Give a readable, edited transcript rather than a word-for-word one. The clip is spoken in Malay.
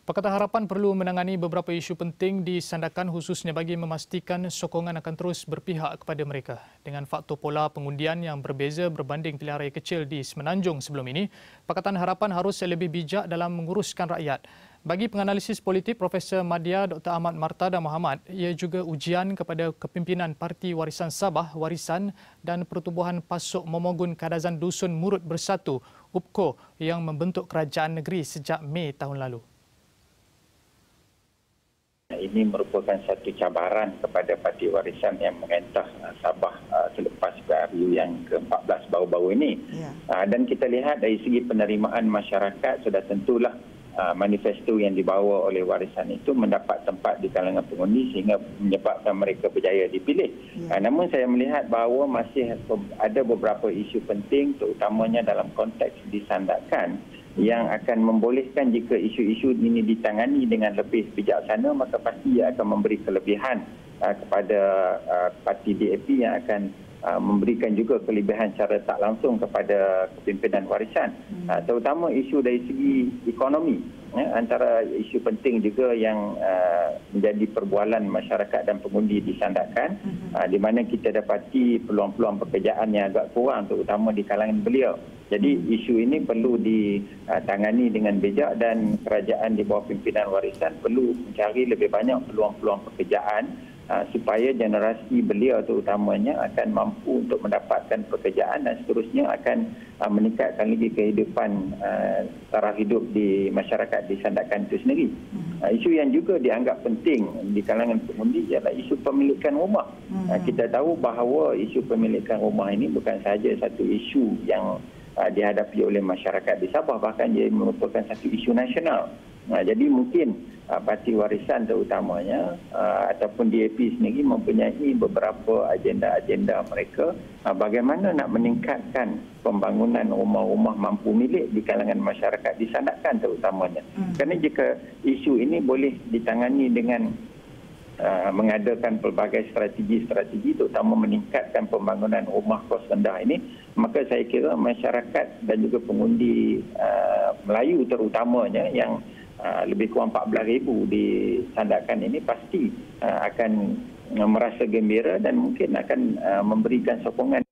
Pakatan Harapan perlu menangani beberapa isu penting di Sandakan khususnya bagi memastikan sokongan akan terus berpihak kepada mereka. Dengan faktor pola pengundian yang berbeza berbanding pilihan raya kecil di Semenanjung sebelum ini, Pakatan Harapan harus lebih bijak dalam menguruskan rakyat. Bagi penganalisis politik Profesor Madya Dr. Ahmad Martada Muhammad, ia juga ujian kepada kepimpinan Parti Warisan Sabah, Warisan dan Pertubuhan Pasuk Momogun Kadazan Dusun Murut Bersatu, UPKO, yang membentuk kerajaan negeri sejak Mei tahun lalu. Ini merupakan satu cabaran kepada Parti Warisan yang mengetah Sabah selepas PRU yang ke-14 baru-baru ini. Dan kita lihat dari segi penerimaan masyarakat, sudah tentulah manifesto yang dibawa oleh Warisan itu mendapat tempat di kalangan pengundi sehingga menyebabkan mereka berjaya dipilih. Namun saya melihat bahawa masih ada beberapa isu penting, terutamanya dalam konteks disandarkan, yang akan membolehkan jika isu-isu ini ditangani dengan lebih bijaksana, maka pasti ia akan memberi kelebihan kepada parti DAP yang akan memberikan juga kelebihan secara tak langsung kepada kepimpinan Warisan. Terutama isu dari segi ekonomi. Antara isu penting juga yang menjadi perbualan masyarakat dan pengundi disandarkan, di mana kita dapati peluang-peluang pekerjaan yang agak kurang, terutama di kalangan belia. Jadi isu ini perlu ditangani dengan bijak dan kerajaan di bawah pimpinan Warisan perlu mencari lebih banyak peluang-peluang pekerjaan supaya generasi belia terutamanya akan mampu untuk mendapatkan pekerjaan dan seterusnya akan meningkatkan lagi kehidupan taraf hidup di masyarakat di Sandakan itu sendiri. Isu yang juga dianggap penting di kalangan pengundi ialah isu pemilikan rumah. Kita tahu bahawa isu pemilikan rumah ini bukan sahaja satu isu yang dihadapi oleh masyarakat di Sabah, bahkan ia merupakan satu isu nasional. Jadi mungkin Parti Warisan terutamanya ataupun DAP sendiri mempunyai beberapa agenda-agenda mereka bagaimana nak meningkatkan pembangunan rumah-rumah mampu milik di kalangan masyarakat di Sandakan terutamanya. Kerana jika isu ini boleh ditangani dengan mengadakan pelbagai strategi-strategi terutama meningkatkan pembangunan rumah kos rendah ini, maka saya kira masyarakat dan juga pengundi Melayu terutamanya yang lebih kurang 14,000 di Sandakan ini pasti akan merasa gembira dan mungkin akan memberikan sokongan